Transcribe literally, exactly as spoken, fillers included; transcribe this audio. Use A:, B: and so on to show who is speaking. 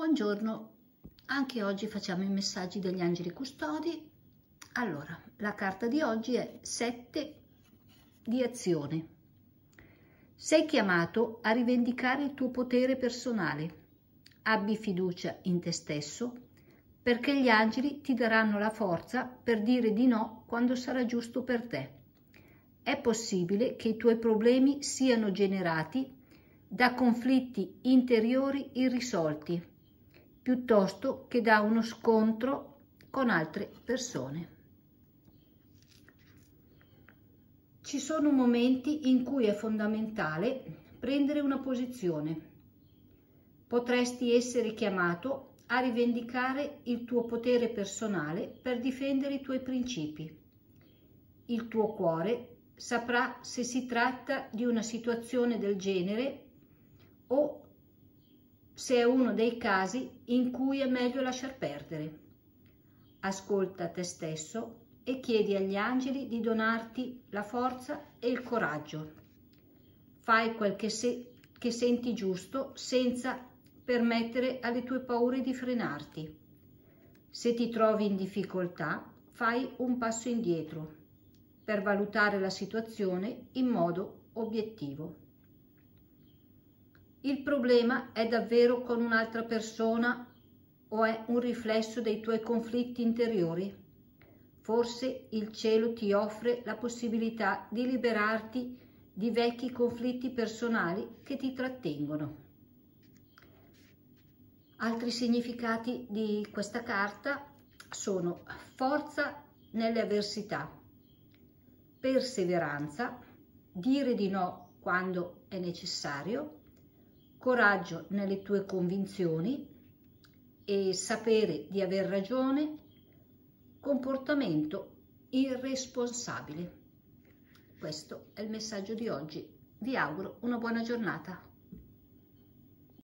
A: Buongiorno, anche oggi facciamo i messaggi degli angeli custodi. Allora, la carta di oggi è sette di azione. Sei chiamato a rivendicare il tuo potere personale. Abbi fiducia in te stesso, perché gli angeli ti daranno la forza per dire di no quando sarà giusto per te. È possibile che i tuoi problemi siano generati da conflitti interiori irrisolti, piuttosto che da uno scontro con altre persone. Ci sono momenti in cui è fondamentale prendere una posizione. Potresti essere chiamato a rivendicare il tuo potere personale per difendere i tuoi principi. Il tuo cuore saprà se si tratta di una situazione del genere o se è uno dei casi in cui è meglio lasciar perdere. Ascolta te stesso e chiedi agli angeli di donarti la forza e il coraggio. Fai quel che, se, che senti giusto senza permettere alle tue paure di frenarti. Se ti trovi in difficoltà, fai un passo indietro per valutare la situazione in modo obiettivo. Il problema è davvero con un'altra persona o è un riflesso dei tuoi conflitti interiori? Forse il cielo ti offre la possibilità di liberarti di vecchi conflitti personali che ti trattengono. Altri significati di questa carta sono forza nelle avversità, perseveranza, dire di no quando è necessario, coraggio nelle tue convinzioni e sapere di aver ragione, comportamento irresponsabile. Questo è il messaggio di oggi. Vi auguro una buona giornata.